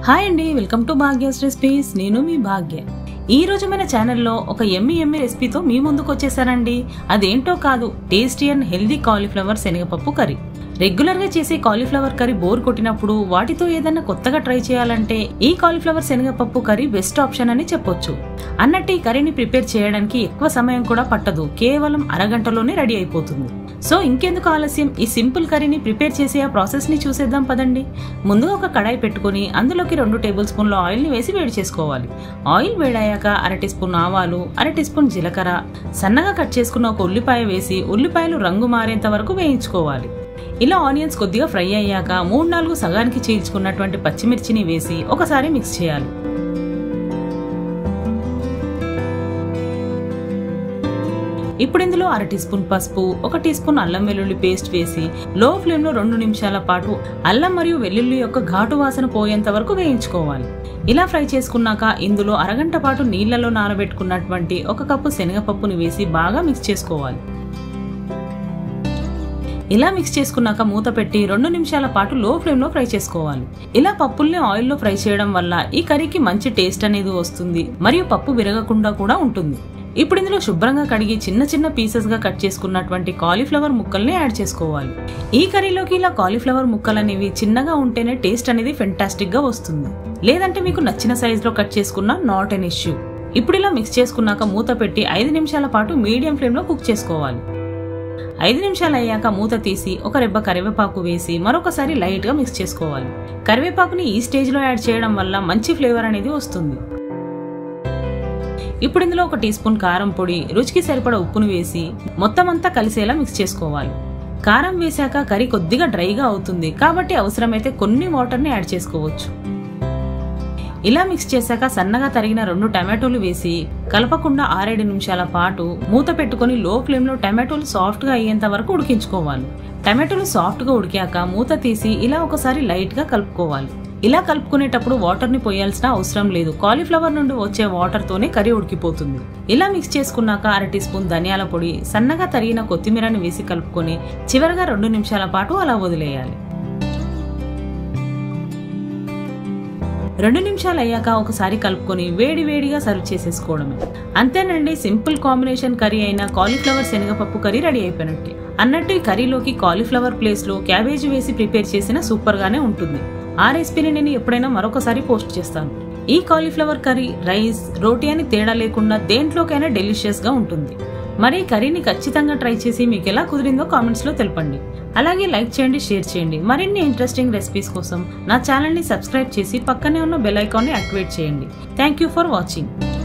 Hi అండి, welcome to Bhagya's recipes. నేను మీ భాగ్య. ఈ రోజు మన ఛానల్లో ఒక ఎమ్మి రెసిపీతో మీ ముందుకు వచ్చేసానండి. అదేంటో కాదు, టేస్టీ అండ్ హెల్దీ కాలీఫ్లవర్ శనగపప్పు కర్రీ. రెగ్యులర్ గా చేసే కాలీఫ్లవర్ కర్రీ బోర్ కొట్టినప్పుడు వాటితో ఏదైనా కొత్తగా ట్రై చేయాలంటే ఈ కాలీఫ్లవర్ శనగపప్పు కర్రీ బెస్ట్ ఆప్షన్ అని చెప్పొచ్చు. అన్నట్టు ఈ కర్రీని ప్రిపేర్ చేయడానికి ఎక్కువ సమయం కూడా పట్టదు, కేవలం అరగంటలోనే రెడీ అయిపోతుంది. సో ఇంకెందుకు ఆలస్యం, ఈ సింపుల్ కర్రీని ప్రిపేర్ చేసే ఆ ప్రాసెస్ ని చూసేద్దాం పదండి. ముందుగా ఒక కడాయి పెట్టుకుని అందులోకి 2 టేబుల్ స్పూన్ల ఆయిల్ ని వేసి వేడి చేసుకోవాలి. ఆయిల్ వేడయ్యాక 1/2 టీ స్పూన్ ఆవాలు, 1/2 టీ స్పూన్ జీలకర్ర, సన్నగా కట్ చేసుకున్న ఒక ఉల్లిపాయ వేసి ఉల్లిపాయలు రంగు మారేంత వరకు వేయించుకోవాలి. ఇలా ఆనియన్స్ కొద్దిగా ఫ్రై అయ్యాక 3-4 సగానికి చీల్చుకున్నటువంటి పచ్చిమిర్చిని వేసి ఒకసారి మిక్స్ చేయాలి. ఇప్పుడు ఇందులో 1/2 టీ స్పూన్ పసుపు, 1 టీ స్పూన్ అల్లం వెల్లుల్లి పేస్ట్ వేసి లో ఫ్లేమ్ లో 2 నిమిషాల పాటు అల్లం మరియు వెల్లుల్లి యొక్క ఘాటు వాసన పోయేంత వరకు వేయించుకోవాలి. ఇలా ఫ్రై చేసుకున్నాక ఇందులో అరగంట పాటు నీళ్లలో నానబెట్టుకున్నటువంటి 1 కప్పు శనగపప్పుని వేసి బాగా మిక్స్ చేసుకోవాలి. ఇలా మిక్స్ చేసుకున్నాక మూత పెట్టి 2 నిమిషాల పాటు లో ఫ్లేమ్ లో ఫ్రై చేసుకోవాలి. ఇలా పప్పుల్ని ఆయిల్లో ఫ్రై చేయడం వల్ల ఈ కర్రీకి మంచి టేస్ట్ అనేది వస్తుంది, మరియు పప్పు విరగకుండా కూడా ఉంటుంది. ఇప్పుడు ఇందులో శుభ్రంగా కడిగి చిన్న చిన్న పీసెస్ గా కట్ చేసుకున్నటువంటి కాలీఫ్లవర్ ముక్కల్ని యాడ్ చేసుకోవాలి. ఈ కర్రీలోకి ఇలా కాలీఫ్లవర్ ముక్కలు అనేవి చిన్నగా ఉంటేనే టేస్ట్ అనేది ఫెంటాస్టిక్ గా వస్తుంది. లేదంటే మీకు నచ్చిన సైజ్ లో కట్ చేసుకున్నా నాట్ ఎన్ ఇష్యూ. ఇప్పుడు ఇలా మిక్స్ చేసుకున్నాక మూత పెట్టి 5 నిమిషాల పాటు మీడియం ఫ్లేమ్ లో కుక్ చేసుకోవాలి. 5 నిమిషాలు అయ్యాక మూత తీసి 1 రెబ్బ కరివేపాకు వేసి మరొకసారి లైట్ గా మిక్స్ చేసుకోవాలి. కరివేపాకుని ఈ స్టేజ్ లో యాడ్ చేయడం వల్ల మంచి ఫ్లేవర్ అనేది వస్తుంది. ఇప్పుడు ఇందులో 1 టీ స్పూన్ కారం పొడి, రుచికి సరిపడా ఉప్పును వేసి మొత్తం అంతా కలిసేలా మిక్స్ చేసుకోవాలి. కారం వేశాక కర్రీ కొద్దిగా డ్రైగా అవుతుంది, కాబట్టి అవసరమైతే కొన్ని వాటర్ ని యాడ్ చేసుకోవచ్చు. ఇలా మిక్స్ చేశాక సన్నగా తరిగిన 2 టమాటోలు వేసి కలపకుండా 6-7 నిమిషాల పాటు మూత పెట్టుకుని లో ఫ్లేమ్ లో టమాటోలు సాఫ్ట్ గా అయ్యేంత వరకు ఉడికించుకోవాలి. టమాటోలు సాఫ్ట్ గా ఉడికాక మూత తీసి ఇలా ఒకసారి లైట్ గా కలుపుకోవాలి. ఇలా కలుపుకునేటప్పుడు వాటర్ ని పోయాల్సిన అవసరం లేదు, కాలీఫ్లవర్ నుండి వచ్చే వాటర్ తోనే కర్రీ ఉడికిపోతుంది. ఇలా మిక్స్ చేసుకున్నాక 1/2 టీ స్పూన్ ధనియాల పొడి, సన్నగా తరిగిన కొత్తిమీరని వేసి కలుపుకొని చివరగా 2 నిమిషాల పాటు అలా వదిలేయాలి. 2 నిమిషాలు అయ్యాక ఒకసారి కలుపుకొని వేడి వేడిగా సర్వ్ చేసేసుకోవడమే. అంతేనండి, సింపుల్ కాంబినేషన్ కర్రీ అయిన కాలీఫ్లవర్ శనగపప్పు కర్రీ రెడీ అయిపోయినట్టే. అన్నట్టు ఈ కర్రీలోకి కాలీఫ్లవర్ ప్లేస్ లో క్యాబేజీ వేసి ప్రిపేర్ చేసిన సూపర్ గానే ఉంటుంది. ఆ రెసిపీని నేను ఎప్పుడైనా మరొకసారి పోస్ట్ చేస్తాను. ఈ కాలీఫ్లవర్ కర్రీ రైస్, రోటీ అని తేడా లేకుండా దేంట్లోకైనా డెలిషియస్ గా ఉంటుంది. మరి కర్రీని ఖచ్చితంగా ట్రై చేసి మీకు ఎలా కుదిరిందో కామెంట్స్ లో తెలపండి. అలాగే లైక్ చేయండి, షేర్ చేయండి. మరిన్ని ఇంట్రెస్టింగ్ రెసిపీస్ కోసం నా ఛానల్ ని సబ్స్క్రైబ్ చేసి పక్కనే ఉన్న బెల్ ఐకాన్ ని యాక్టివేట్ చేయండి. Thank you for watching.